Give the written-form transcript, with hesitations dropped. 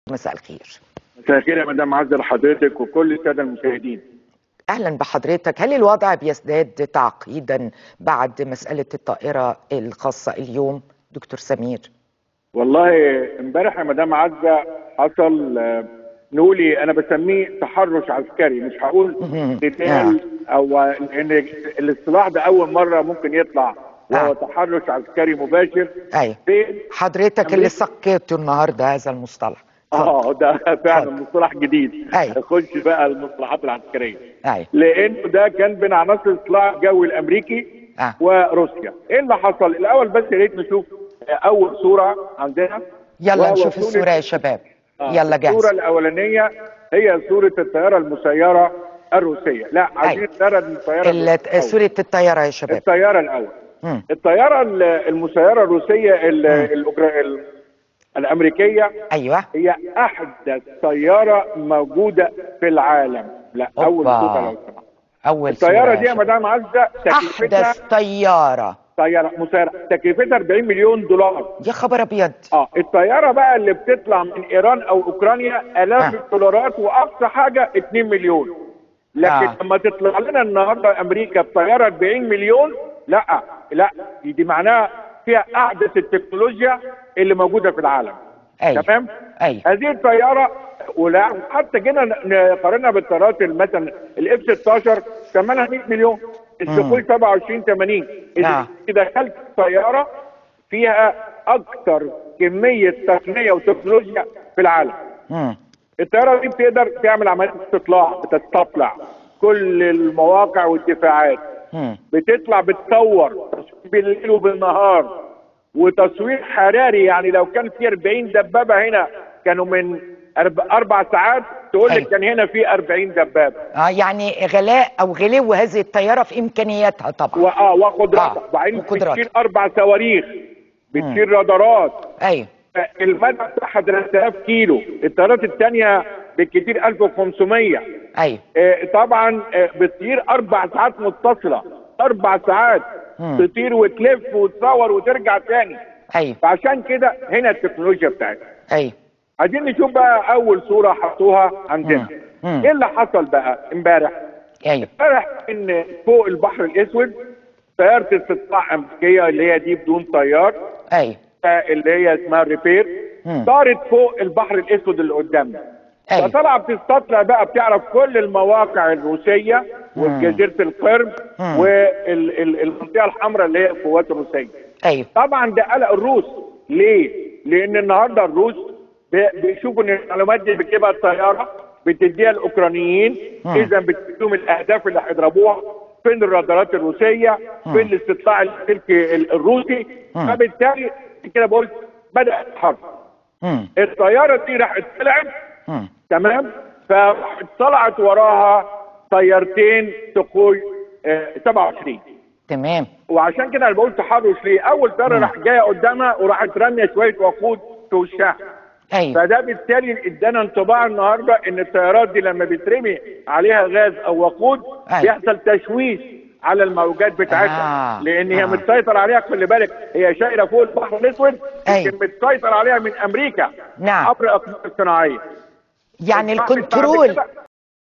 مساء الخير. مساء الخير يا مدام عزة لحضرتك وكل الساده المشاهدين. اهلا بحضرتك. هل الوضع بيزداد تعقيدا بعد مساله الطائره الخاصه اليوم دكتور سمير؟ والله امبارح يا مدام عزة حصل نقولي انا بسميه تحرش عسكري، مش هقول قتال او ان الاصطلاح ده اول مره ممكن يطلع، وهو تحرش عسكري مباشر. ايوه حضرتك اللي سقيته النهارده هذا المصطلح. ده فعلا مصطلح جديد. هنخش بقى المصطلحات العسكريه. لانه ده كان بين عناصر الاصطلاح الجوي الامريكي وروسيا. ايه اللي حصل؟ الاول بس يا ريت نشوف اول صوره عندنا. يلا نشوف الصوره يا شباب. يلا جاهز. الصوره الاولانيه هي صوره الطياره المسيره الروسيه. لا عايزين نرى الطياره صوره الطياره يا شباب. الطياره الاول. الطياره المسيره الروسيه الامريكيه. ايوه هي احدث طياره موجوده في العالم. لا اول صوره لو سمحت. اول الطياره دي يا مدام عزه احدث طياره مسيره تكلفتها 40 مليون دولار. يا خبر ابيض. الطياره بقى اللي بتطلع من ايران او اوكرانيا الاف الدولارات، واقصى حاجه 2 مليون. لكن لما تطلع لنا النهارده امريكا بطياره 40 مليون، لا دي معناها فيها احدث التكنولوجيا اللي موجوده في العالم. تمام. هذه الطياره وحتى جينا نقارنها بالطيارات مثلا الاف 16 ثمنها 100 مليون، السخوي 27 80. اذا دخلت طياره فيها اكثر كميه تقنيه وتكنولوجيا في العالم. الطياره دي بتقدر تعمل عمليه استطلاع، بتستطلع كل المواقع والدفاعات. بتطلع بتصور بالليل وبالنهار، وتصوير حراري. يعني لو كان في 40 دبابه هنا كانوا من 4 ساعات تقول لك كان هنا في 40 دبابه. يعني غلاء او غلو هذه الطياره في امكانياتها طبعا. وقدراتها. وبعدين بتشيل 4 صواريخ، بتشيل رادارات. المدى بتاعها 3000 كيلو. الطيارات الثانيه بالكثير 1500. طبعا بتطير 4 ساعات متصله، 4 ساعات تطير وتلف وتصور وترجع تاني. فعشان كده هنا التكنولوجيا بتاعتها. عايزين نشوف بقى اول صوره حطوها عندنا. ايه اللي حصل بقى امبارح؟ امبارح ان فوق البحر الاسود طياره استطلاع امريكيه اللي هي دي بدون طيار، اللي هي اسمها ريبير، طارت فوق البحر الاسود اللي قدامنا. فطلع بتستطلع بقى، بتعرف كل المواقع الروسيه وجزيره القرم والمنطقه الحمراء اللي هي القوات الروسيه. طبعا ده قلق الروس. ليه؟ لان النهارده الروس بيشوفوا ان المعلومات دي بتجيبها الطياره بتديها الاوكرانيين، اذا بتديهم الاهداف اللي هيضربوها، فين الرادارات الروسيه، فين الاستطلاع السلكي الروسي. فبالتالي كده بقول بدات الحرب. الطياره دي راحت طلعت. تمام. فطلعت وراها طيارتين سخوي 27. تمام. وعشان كده انا بقول تحرش ليه؟ اول طياره راح جايه قدامها وراحت راميه شويه وقود في وشها. فده بالتالي ادانا انطباع النهارده ان الطيارات دي لما بيترمي عليها غاز او وقود بيحصل تشويش على الموجات بتاعتها. لان هي متسيطر عليها. خلي بالك هي شايره فوق البحر الاسود، لكن متسيطر عليها من امريكا عبر الاقمار الصناعيه. يعني الكنترول